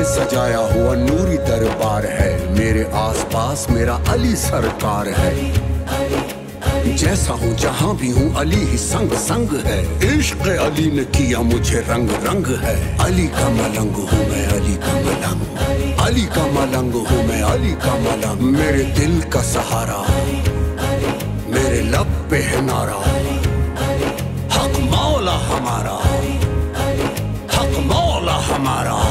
सजाया हुआ नूरी दरबार है, मेरे आसपास मेरा अली सरकार है। जैसा हूँ जहाँ भी हूँ अली ही संग संग है, इश्क अली ने किया मुझे रंग रंग है। अली का मलंग हूँ मैं, अली का मलंग, अली का मलंग हूँ मैं, अली का मलंग। मेरे दिल का सहारा, मेरे लब पे है नारा, हक मौला हमारा, हक मौला हमारा।